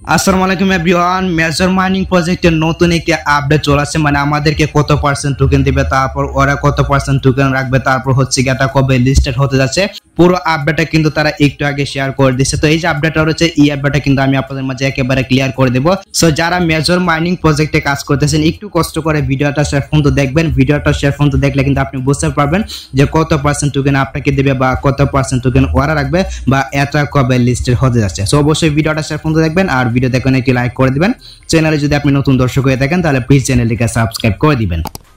আসসালামু আলাইকুম everyone major mining প্রজেক্টের নতুন একটি আপডেট চলে আসছে মানে আমাদেরকে কত পার্সেন্ট টোকেন দিবে তারপর ওরা কত পার্সেন্ট টোকেন রাখবে তারপর হচ্ছে এটা কবে লিস্টেড হতে যাচ্ছে পুরো আপডেটটা কিন্তু তারা একটু আগে শেয়ার করে দিয়েছে তো এই যে আপডেটটা রয়েছে এই আপডেটটা কিন্তু আমি আপনাদের মাঝে একেবারে ক্লিয়ার করে দেব সো যারা মেজর মাইনিং প্রজেক্টে কাজ করতেছেন একটু কষ্ট করে ভিডিওটা শেয়ার পর্যন্ত দেখবেন ভিডিওটা শেয়ার পর্যন্ত দেখলে কিন্তু আপনি বুঝতে পারবেন যে কত পার্সেন্ট টোকেন আপনাকে দেবে বা কত পার্সেন্ট টোকেন ওরা রাখবে বা এটা কবে লিস্টেড হতে যাচ্ছে সো অবশ্যই ভিডিওটা শেয়ার পর্যন্ত দেখবেন আর ভিডিও দেখুন একটি লাইক করে দিবেন চ্যানেলে যদি আপনি নতুন দর্শক হয়ে থাকেন তাহলে প্লিজ চ্যানেলটিকে সাবস্ক্রাইব করে দিবেন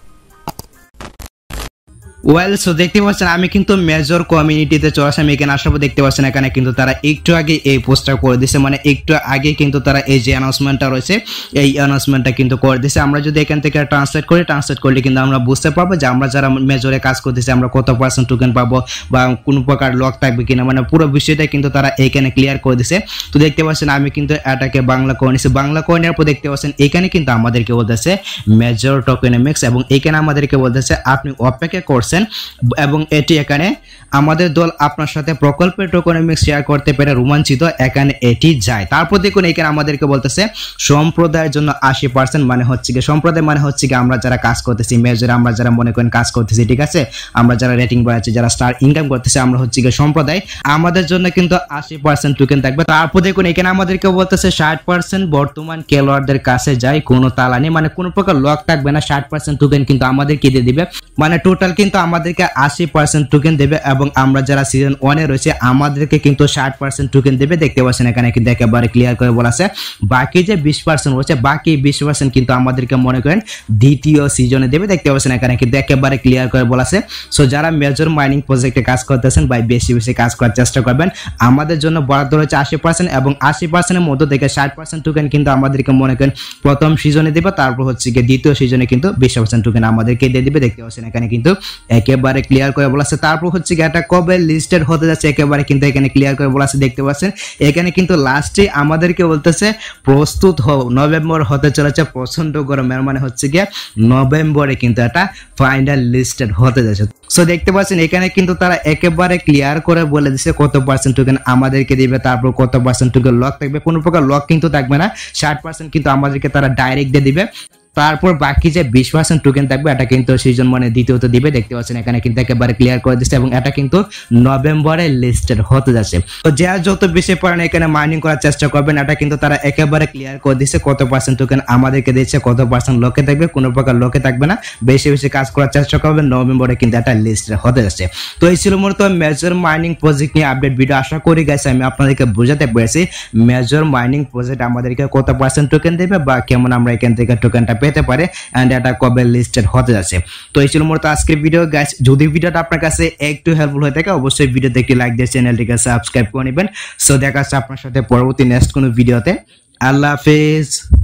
ওয়েল সো দেখতে পাচ্ছেন আমি কিন্তু মেজর কমিউনিটিতে চলে আসলাম এখানে আসার পর দেখতে পাচ্ছেন এখানে কিন্তু তারা একটু আগে এই পোস্টটা করে দিয়েছে মানে একটু আগে কিন্তু তারা এই যে অ্যানাউন্সমেন্টটা রয়েছে এই অ্যানাউন্সমেন্টটা কিন্তু করে দিয়েছে আমরা যদি এখান থেকে ট্রান্সলেট করলে কিন্তু আমরা বুঝতে পারবো যে আমরা যারা মেজরে কাজ করতেছি আমরা কত পার্সেন্ট টোকেন পাবো বা কোন প্রকার লক থাকবে কিনা মানে পুরো বিষয়টা কিন্তু তারা এখানে ক্লিয়ার করে দিয়েছে তো দেখতে পাচ্ছেন আমি কিন্তু এটাকে বাংলা করে নিয়েছি বাংলা করে নেওয়ার পর দেখতে পাচ্ছেন এখানে কিন্তু আমাদেরকে বলতেছে মেজর টোকেনমিক্স এবং এখানে আমাদেরকে বলতেছে আপনি অপেক্ষা করছেন এবং এটি এখানে আমাদের দল আপনার সাথে প্রকল্পের টোকেনমিক্স শেয়ার করতে পেরে রোমাঞ্চিত এখানে এটি যায় তারপর দেখুন এখানে আমাদেরকে বলতেছে সম্প্রদায়ের জন্য 80% মানে হচ্ছে কি সম্প্রদায় মানে হচ্ছে কি আমরা যারা কাজ করতেছি মেজর আমরা যারা মনে করেন কাজ করতেছি ঠিক আছে আমরা যারা রেটিং বাড়াচ্ছি যারা স্টার ইনকাম করতেছি আমরা হচ্ছে কি সম্প্রদায় আমাদের জন্য কিন্তু 80% টোকেন থাকবে তারপর দেখুন এখানে আমাদেরকে বলতেছে 60% বর্তমান খেলোয়াড়দের কাছে যায় কোনো তালা নেই মানে কোনো প্রকার লক থাকবে না 60% টোকেন কিন্তু আমাদেরকে দিয়ে দিবে মানে টোটাল কিন্তু আমাদেরকে 80% টোকেন দেবে এবং আমরা যারা সিজন 1 এ রয়েছে আমাদেরকে কিন্তু 60% টোকেন দেবে দেখতে পাচ্ছেন এখানে কিন্তু একেবারে ক্লিয়ার করে বলা আছে বাকি যে 20% রয়েছে বাকি 20% কিন্তু আমাদেরকে মনে করেন দ্বিতীয় সিজনে দেবে দেখতে পাচ্ছেন এখানে কিন্তু একেবারে ক্লিয়ার করে বলা আছে সো যারা মেজর মাইনিং প্রজেক্টে কাজ করতেছেন বা বেশি কাজ করার চেষ্টা করবেন আমাদের জন্য বরাদ্দ রয়েছে 80% এবং 80% এর মধ্যে থেকে 60% টোকেন কিন্তু আমাদেরকে মনে করেন প্রথম সিজনে দেবে তারপর হচ্ছে কি দ্বিতীয় সিজনে কিন্তু 20% টোকেন আমাদেরকে দিয়ে দিবে দেখতে পাচ্ছেন এখানে কিন্তু একেবারে ক্লিয়ার করে বলা আছে তারপর হচ্ছে কি এটা কবে লিস্টেড হতে যাচ্ছে একেবারে কিন্তু এখানে ক্লিয়ার করে বলা আছে দেখতে পাচ্ছেন এখানে কিন্তু লাস্টে আমাদেরকে বলতেছে প্রস্তুত হও নভেম্বর হতে চলেছে প্রচন্ড গরম এর মানে হচ্ছে কি নভেম্বরে কিন্তু এটা ফাইনাল লিস্টেড হতে যাচ্ছে সো দেখতে পাচ্ছেন এখানে কিন্তু তারা একেবারে ক্লিয়ার করে বলে দিয়েছে কত পার্সেন্ট টোকেন আমাদেরকে দিবে তারপর কত পার্সেন্ট টোকেন লক থাকবে কোনো প্রকার লক কিন্তু থাকবে না 60% কিন্তু আমাদেরকে তারা ডাইরেক্ট দিয়ে দিবে তারপর বাকি যে 20% টোকেন থাকবে এটা কিন্তু সিজন মানে দ্বিতীয়ত দিবে দেখতে পাচ্ছেন এখানে কিন্তু একেবারে ক্লিয়ার করে দিচ্ছে এবং এটা কিন্তু নভেম্বরে লিস্টেড হতে যাচ্ছে তো যা যত বেশি পারেন এখানে মাইনিং করার চেষ্টা করবেন এটা কিন্তু তারা একেবারে ক্লিয়ার করে দিচ্ছে কত পার্সেন্ট টোকেন আমাদেরকে দিচ্ছে কত পার্সেন্ট লকে থাকবে কোনো প্রকার লকে থাকবে না বেশি কাজ করার চেষ্টা করবেন নভেম্বরে কিন্তু এটা লিস্টেড হতে যাচ্ছে তো এই ছিল মূলত মেজর মাইনিং প্রজেক্ট নিয়ে আপডেট ভিডিও আশা করি গাইস আমি আপনাদেরকে বোঝাতে পেরেছি মেজর মাইনিং প্রজেক্ট আমাদেরকে কত পার্সেন্ট টোকেন দেবে বা কেমন আমরা এখান থেকে টোকেনটা পেতে পারে এন্ড এটা কবে লিস্টেড হতে যাচ্ছে তো এই ছিল মূলত আজকের ভিডিও গাইস যদি ভিডিওটা আপনার কাছে একটু হেল্পফুল হয়ে থাকে অবশ্যই ভিডিওতে একটি লাইক দিয়ে চ্যানেলটিকে সাবস্ক্রাইব করে নেবেন সো দেখা হচ্ছে আপনার সাথে পরবর্তী নেক্সট কোনো ভিডিওতে আল্লাহ হাফেজ।